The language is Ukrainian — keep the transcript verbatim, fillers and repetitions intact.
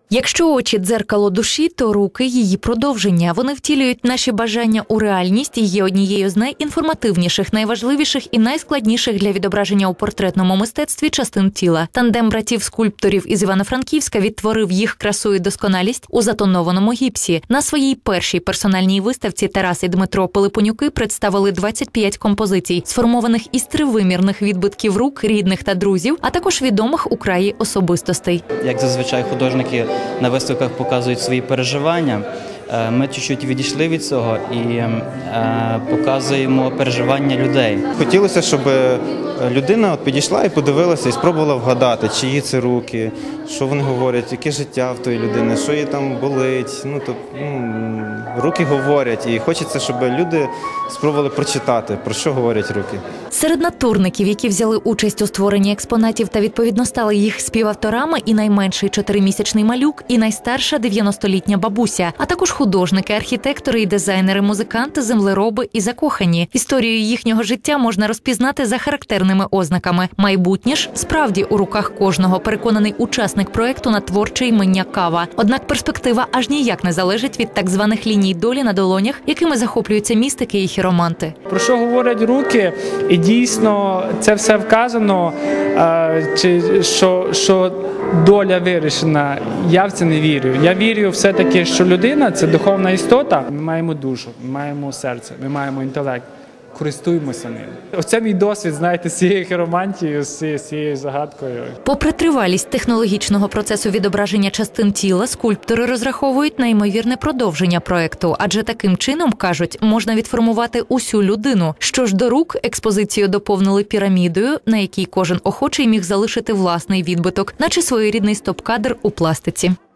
Якщо очі – дзеркало душі, то руки – її продовження. Вони втілюють наші бажання у реальність і є однією з найінформативніших, найважливіших і найскладніших для відображення у портретному мистецтві частин тіла. Тандем братів-скульпторів із Івано-Франківська відтворив їх красу і досконалість у затонованому гіпсі. На своїй першій персональній виставці Тарас і Дмитро Пилипонюки представили двадцять п'ять композицій, сформованих із тривимірних відбитків рук рідних та друзів, а також відомих у краї особистостей. Як зазвичай художники на виставках показують свої переживання, ми чуть-чуть відійшли від цього і показуємо переживання людей. Хотілося, щоб людина от підійшла і подивилася і спробувала вгадати, чиї це руки, що вони говорять, яке життя в тої людини, що їй там болить. Ну, то, ну, руки говорять, і хочеться, щоб люди спробували прочитати, про що говорять руки. Серед натурників, які взяли участь у створенні експонатів та відповідно стали їх співавторами, і найменший чотиримісячний малюк, і найстарша дев'яностолітня бабуся, а також художники, архітектори і дизайнери, музиканти, землероби і закохані. Історію їхнього життя можна розпізнати за характерними ознаками. Майбутнє ж справді у руках кожного, переконаний учасник проєкту на творче імення «Кава». Однак перспектива аж ніяк не залежить від так званих ліній долі на долонях, якими захоплюються містики і хіроманти. Про що говорять руки? І дійсно це все вказано, чи що, що доля вирішена. Я в це не вірю. Я вірю все-таки, що людина – це духовна істота. Ми маємо душу, ми маємо серце, ми маємо інтелект. Користуємося ним. Оце мій досвід, знаєте, з цією хіромантією, з цією загадкою. Попри тривалість технологічного процесу відображення частин тіла, скульптори розраховують на ймовірне продовження проєкту, адже таким чином, кажуть, можна відформувати усю людину. Що ж до рук, експозицію доповнили пірамідою, на якій кожен охочий міг залишити власний відбиток, наче своєрідний стоп-кадр у пластиці.